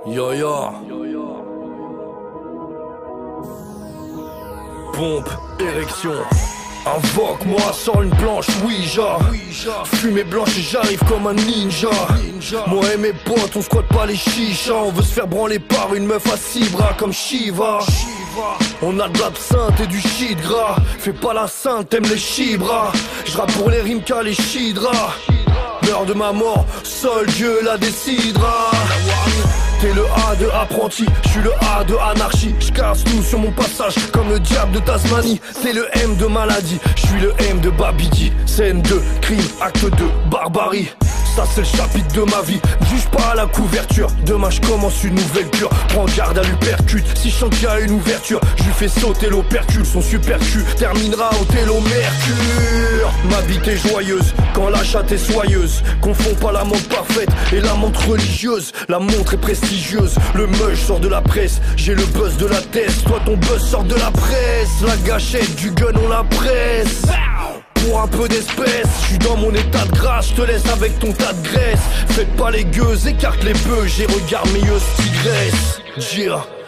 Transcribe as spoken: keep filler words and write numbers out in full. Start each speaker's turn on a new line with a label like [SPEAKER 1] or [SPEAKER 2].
[SPEAKER 1] Yo yo. Pompe, érection. Invoque-moi, sors une planche Ouija. Fumée blanche et j'arrive comme un ninja. Moi et mes potes, on squatte pas les chichas. On veut se faire branler par une meuf à six bras comme Shiva. On a de l'absinthe et du shit gras. Fais pas la sainte, t'aimes les chibras. J'rappe pour les Rimka, les chidras. L'heure de ma mort, seul Dieu la décidera. T'es le A de apprenti, j'suis le A de anarchie. J'casse tout sur mon passage comme le diable de Tasmanie. T'es le M de maladie, j'suis le M de Babidi. Scène deux, crime, acte deux, barbarie. Ça c'est le chapitre de ma vie, juge pas à la couverture. Demain je commence une nouvelle cure. Prends garde à l'upercute, si je sens qu'il y a une ouverture, je lui fais sauter l'opercule. Son super cul terminera au télo mercure. Ma bite est joyeuse, quand la chatte est soyeuse. Confonds pas la montre parfaite et la montre religieuse. La montre est prestigieuse, le mush sort de la presse. J'ai le buzz de la thèse, toi ton buzz sort de la presse. La gâchette du gun on la presse. Pour un peu d'espèce, je suis dans mon état de grâce, je te laisse avec ton tas de graisse. Faites pas les gueuses, écarte les bœufs, j'ai regard meilleuse tigresse. Gira.